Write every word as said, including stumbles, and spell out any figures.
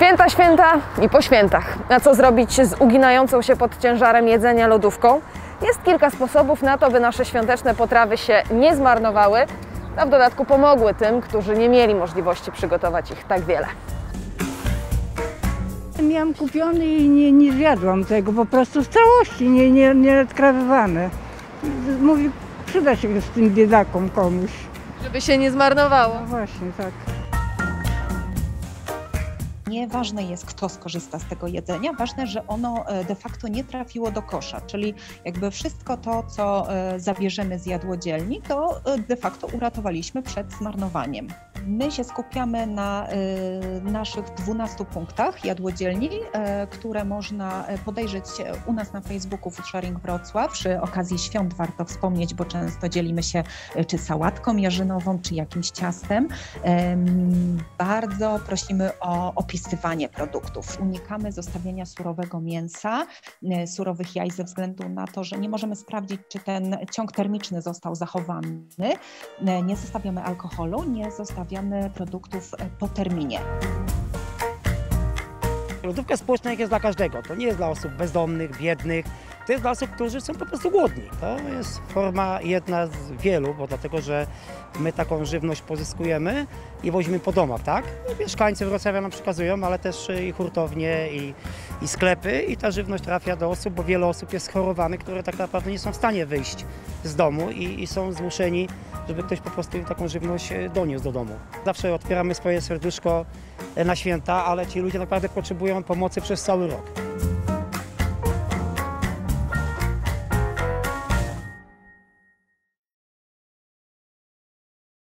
Święta, święta i po świętach. A co zrobić z uginającą się pod ciężarem jedzenia lodówką? Jest kilka sposobów na to, by nasze świąteczne potrawy się nie zmarnowały, a w dodatku pomogły tym, którzy nie mieli możliwości przygotować ich tak wiele. Miałam kupiony i nie, nie zjadłam tego, po prostu w całości, nie, nie, nie odkrawywane. Mówi, przyda się z tym biedakom komuś. Żeby się nie zmarnowało. No właśnie, tak. Nieważne jest, kto skorzysta z tego jedzenia, ważne, że ono de facto nie trafiło do kosza, czyli jakby wszystko to, co zabierzemy z jadłodzielni, to de facto uratowaliśmy przed zmarnowaniem. My się skupiamy na y, naszych dwunastu punktach jadłodzielni, y, które można podejrzeć u nas na Facebooku Food Sharing Wrocław. Przy okazji świąt warto wspomnieć, bo często dzielimy się y, czy sałatką jarzynową, czy jakimś ciastem. Y, bardzo prosimy o opisywanie produktów. Unikamy zostawiania surowego mięsa, y, surowych jaj ze względu na to, że nie możemy sprawdzić, czy ten ciąg termiczny został zachowany. Y, nie zostawiamy alkoholu, nie zostawiamy produktów po terminie. Lodówka społeczna jest dla każdego. To nie jest dla osób bezdomnych, biednych. To jest dla osób, którzy są po prostu głodni. To jest forma jedna z wielu, bo dlatego, że my taką żywność pozyskujemy i wozimy po domach, tak? I mieszkańcy Wrocławia nam przekazują, ale też i hurtownie, i, i sklepy. I ta żywność trafia do osób, bo wiele osób jest schorowanych, które tak naprawdę nie są w stanie wyjść z domu i, i są zmuszeni, żeby ktoś po prostu taką żywność doniósł do domu. Zawsze otwieramy swoje serduszko na święta, ale ci ludzie naprawdę potrzebują pomocy przez cały rok.